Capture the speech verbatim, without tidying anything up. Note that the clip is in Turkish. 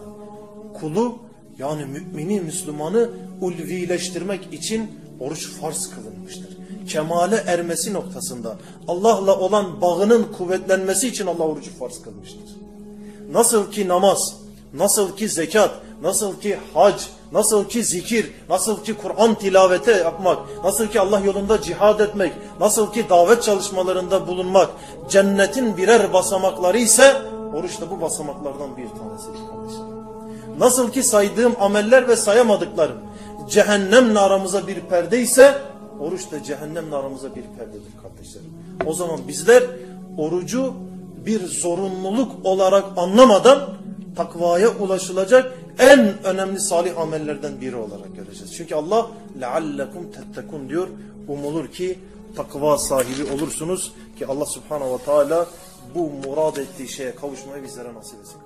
kulu yani mümini, Müslümanı ulvileştirmek için oruç farz kılınmıştır. Kemale ermesi noktasında Allah'la olan bağının kuvvetlenmesi için Allah orucu farz kılmıştır. Nasıl ki namaz, nasıl ki zekat, nasıl ki hac, nasıl ki zikir, nasıl ki Kur'an tilavete yapmak, nasıl ki Allah yolunda cihad etmek, nasıl ki davet çalışmalarında bulunmak cennetin birer basamakları ise oruç da bu basamaklardan bir tanesidir kardeşlerim. Nasıl ki saydığım ameller ve sayamadıklarım cehennemle aramıza bir perde ise oruç da cehennemle aramıza bir perdedir kardeşlerim. O zaman bizler orucu bir zorunluluk olarak anlamadan takvaya ulaşılacak en önemli salih amellerden biri olarak göreceğiz. Çünkü Allah لَعَلَّكُمْ تَتَّكُونَ diyor. Umulur ki takva sahibi olursunuz ki Allah Subhanahu ve Teala bu murad ettiği şeye kavuşmayı bizlere nasip etsin.